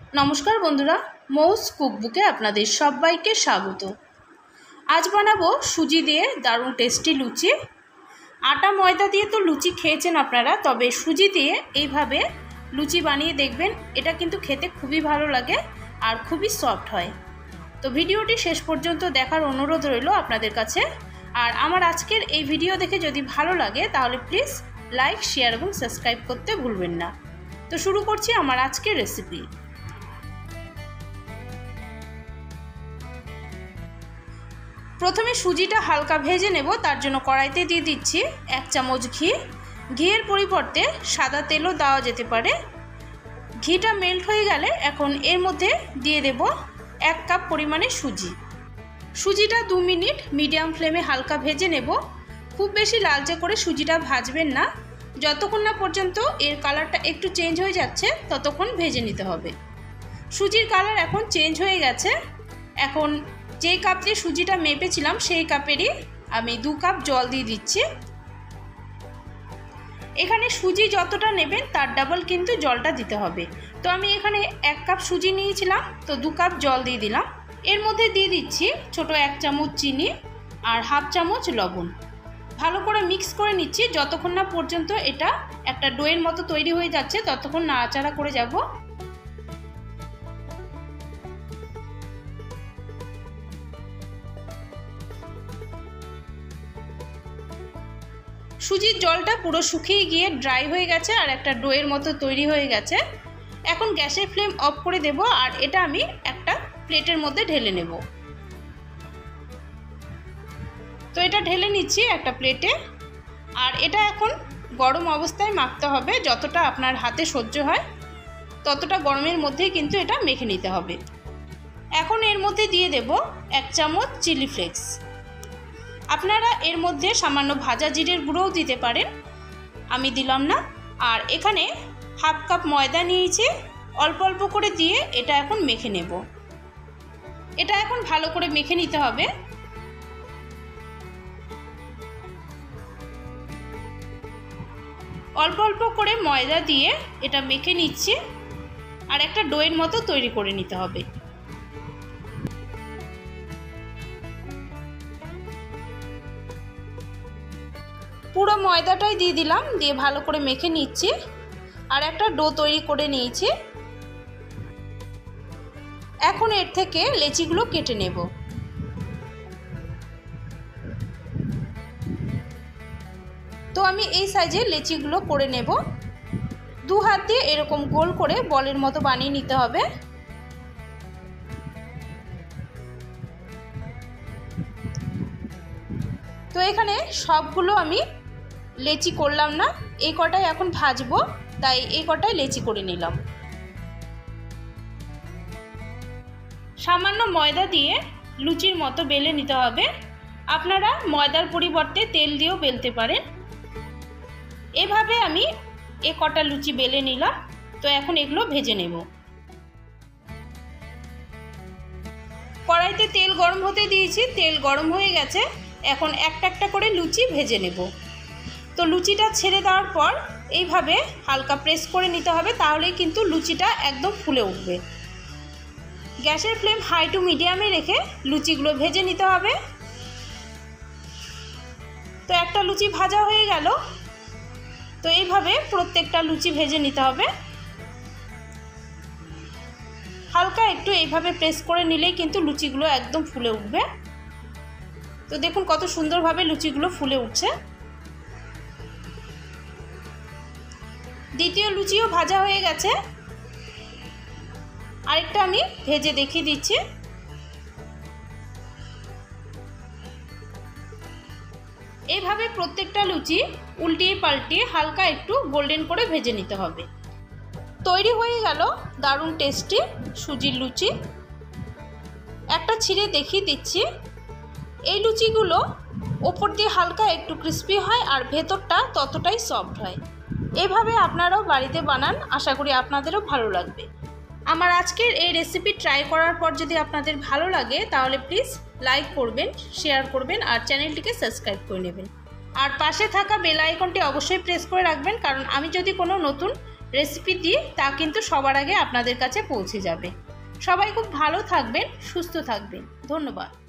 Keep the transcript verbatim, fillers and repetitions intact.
নমস্কার বন্ধুরা, মৌস কুকবুকে আপনাদের সবাইকে স্বাগত। আজ বানাবো সুজি দিয়ে দারুণ টেস্টি লুচি। আটা ময়দা দিয়ে তো লুচি খেয়েছেন আপনারা, তবে সুজি দিয়ে এইভাবে লুচি বানিয়ে দেখবেন। এটা কিন্তু খেতে খুবই ভালো লাগে আর খুবই সফট হয়। তো ভিডিওটি শেষ পর্যন্ত দেখার অনুরোধ রইল আপনাদের কাছে। আর আমার আজকের এই ভিডিও দেখে যদি ভালো লাগে তাহলে প্লিজ লাইক, শেয়ার এবং সাবস্ক্রাইব করতে ভুলবেন না। তো শুরু করছি আমার আজকের রেসিপি। প্রথমে সুজিটা হালকা ভেজে নেব। তার জন্য কড়াইতে দিয়ে দিচ্ছি এক চামচ ঘি। ঘিয়ের পরিবর্তে সাদা তেলও দেওয়া যেতে পারে। ঘিটা মেল্ট হয়ে গেলে এখন এর মধ্যে দিয়ে দেব এক কাপ পরিমাণে সুজি। সুজিটা দু মিনিট মিডিয়াম ফ্লেমে হালকা ভেজে নেব। খুব বেশি লালচে করে সুজিটা ভাজবেন না, যতক্ষণ না পর্যন্ত এর কালারটা একটু চেঞ্জ হয়ে যাচ্ছে ততক্ষণ ভেজে নিতে হবে। সুজির কালার এখন চেঞ্জ হয়ে গেছে। এখন যে কাপ দিয়ে সুজিটা মেপেছিলাম সেই কাপেরই আমি দু কাপ জল দিয়ে দিচ্ছি। এখানে সুজি যতটা নেবেন তার ডাবল কিন্তু জলটা দিতে হবে। তো আমি এখানে এক কাপ সুজি নিয়েছিলাম, তো দু কাপ জল দিয়ে দিলাম। এর মধ্যে দিয়ে দিচ্ছি ছোট এক চামচ চিনি আর হাফ চামচ লবণ। ভালো করে মিক্স করে নিচ্ছি যতক্ষণ না পর্যন্ত এটা একটা ডোয়ের মতো তৈরি হয়ে যাচ্ছে, ততক্ষণ নাড়াচাড়া করে যাব। সুজির জলটা পুরো শুকিয়ে গিয়ে ড্রাই হয়ে গেছে আর একটা ডোয়ের মতো তৈরি হয়ে গেছে। এখন গ্যাসের ফ্লেম অফ করে দেব আর এটা আমি একটা প্লেটের মধ্যে ঢেলে নেব। তো এটা ঢেলে নিচ্ছি একটা প্লেটে। আর এটা এখন গরম অবস্থায় মাখতে হবে, যতটা আপনার হাতে সহ্য হয় ততটা গরমের মধ্যেই কিন্তু এটা মেখে নিতে হবে। এখন এর মধ্যে দিয়ে দেব এক চামচ চিলি ফ্লেক্স। আপনারা এর মধ্যে সামান্য ভাজা জিরের গুঁড়োও দিতে পারেন, আমি দিলাম না। আর এখানে হাফ কাপ ময়দা নিয়েছি, অল্প অল্প করে দিয়ে এটা এখন মেখে নেব। এটা এখন ভালো করে মেখে নিতে হবে। অল্প অল্প করে ময়দা দিয়ে এটা মেখে নিচ্ছি আর একটা ডোয়ের মতো তৈরি করে নিতে হবে। পুরো ময়দাটাই দিয়ে দিলাম, দিয়ে ভালো করে মেখে নিচ্ছি আর একটা ডো তৈরি করে নিয়েছি। এখন এর থেকে লেচিগুলো কেটে নেব। তো আমি এই সাইজে লেচিগুলো করে নেব। দু হাত দিয়ে এরকম গোল করে বলের মতো বানিয়ে নিতে হবে। তো এখানে সবগুলো আমি লেচি করলাম না, এই কটাই এখন ভাজবো, তাই এই কটাই লেচি করে নিলাম। সামান্য ময়দা দিয়ে লুচির মতো বেলে নিতে হবে। আপনারা ময়দার পরিবর্তে তেল দিয়েও বেলতে পারেন। এভাবে আমি এ কটা লুচি বেলে নিলাম। তো এখন এগুলো ভেজে নেব। কড়াইতে তেল গরম হতে দিয়েছি, তেল গরম হয়ে গেছে। এখন একটা একটা করে লুচি ভেজে নেব। তো লুচিটা ছেড়ে দেওয়ার পর এইভাবে হালকা প্রেস করে নিতে হবে, তাহলেই কিন্তু লুচিটা একদম ফুলে উঠবে। গ্যাসের ফ্লেম হাই টু মিডিয়ামে রেখে লুচিগুলো ভেজে নিতে হবে। তো একটা লুচি ভাজা হয়ে গেল। তো এইভাবে প্রত্যেকটা লুচি ভেজে নিতে হবে। হালকা একটু এইভাবে প্রেস করে নিলেই কিন্তু লুচিগুলো একদম ফুলে উঠবে। তো দেখুন কত সুন্দরভাবে লুচিগুলো ফুলে উঠছে। দ্বিতীয় লুচিও ভাজা হয়ে গেছে। আরেকটা আমি ভেজে দেখিয়ে দিচ্ছি। এইভাবে প্রত্যেকটা লুচি উল্টিয়ে পাল্টিয়ে হালকা একটু গোল্ডেন করে ভেজে নিতে হবে। তৈরি হয়ে গেল দারুণ টেস্টি সুজির লুচি। একটা ছিঁড়ে দেখিয়ে দিচ্ছি। এই লুচিগুলো ওপর দিয়ে হালকা একটু ক্রিস্পি হয় আর ভেতরটা ততটাই সফট হয়। এভাবে আপনারাও বাড়িতে বানান, আশা করি আপনাদেরও ভালো লাগবে। আমার আজকের এই রেসিপি ট্রাই করার পর যদি আপনাদের ভালো লাগে তাহলে প্লিজ লাইক করবেন, শেয়ার করবেন আর চ্যানেলটিকে সাবস্ক্রাইব করে নেবেন। আর পাশে থাকা বেল আইকনটি অবশ্যই প্রেস করে রাখবেন, কারণ আমি যদি কোনো নতুন রেসিপি দিই তা কিন্তু সবার আগে আপনাদের কাছে পৌঁছে যাবে। সবাই খুব ভালো থাকবেন, সুস্থ থাকবেন। ধন্যবাদ।